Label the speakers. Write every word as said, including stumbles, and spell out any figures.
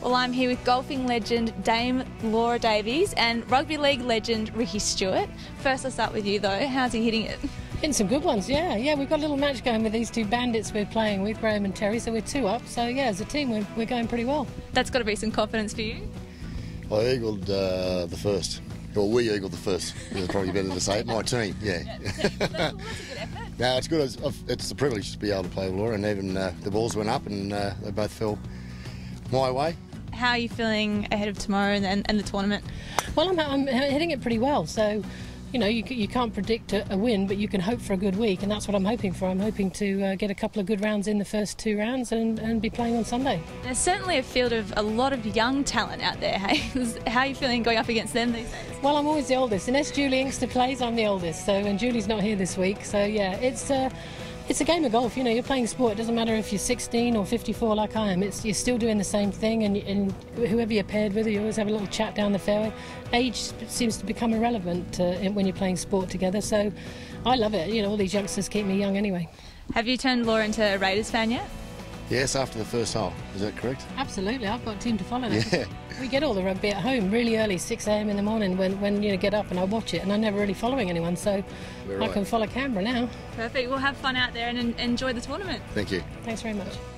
Speaker 1: Well, I'm here with golfing legend Dame Laura Davies and rugby league legend Ricky Stuart. First, I'll start with you though. How's he hitting it?
Speaker 2: Hitting some good ones, yeah. Yeah, we've got a little match going with these two bandits we're playing with, Graham and Terry, so we're two up. So, yeah, as a team, we're, we're going pretty well.
Speaker 1: That's got to be some confidence for you.
Speaker 3: I eagled uh, the first. Well, we eagled the first. It's probably better to say it. My team, yeah.
Speaker 1: yeah that's, that's, that's a good effort.
Speaker 3: No, it's good. It's, it's a privilege to be able to play with Laura, and even uh, the balls went up and uh, they both fell my way.
Speaker 1: How are you feeling ahead of tomorrow and, and, and the tournament?
Speaker 2: Well, I'm, I'm hitting it pretty well, so, you know, you, you can't predict a, a win, but you can hope for a good week, and that's what I'm hoping for. I'm hoping to uh, get a couple of good rounds in the first two rounds and, and be playing on Sunday.
Speaker 1: There's certainly a field of a lot of young talent out there, hey? How are you feeling going up against them these days?
Speaker 2: Well, I'm always the oldest. Unless Julie Inkster plays, I'm the oldest, so, and Julie's not here this week, so, yeah, it's... Uh, It's a game of golf, you know, you're playing sport. It doesn't matter if you're sixteen or fifty-four like I am. It's, you're still doing the same thing, and, and whoever you're paired with, you always have a little chat down the fairway. Age seems to become irrelevant uh, when you're playing sport together, so I love it. You know, all these youngsters keep me young anyway.
Speaker 1: Have you turned Laura into a Raiders fan yet?
Speaker 3: Yes, after the first hole. Is that correct?
Speaker 2: Absolutely, I've got a team to follow now.
Speaker 3: Yeah.
Speaker 2: We get all the rugby at home really early, six a m in the morning when, when you know, get up and I watch it, and I'm never really following anyone, so
Speaker 3: We're
Speaker 2: I
Speaker 3: right.
Speaker 2: can follow Canberra now.
Speaker 1: Perfect. We'll have fun out there and en- enjoy the tournament.
Speaker 3: Thank you.
Speaker 2: Thanks very much.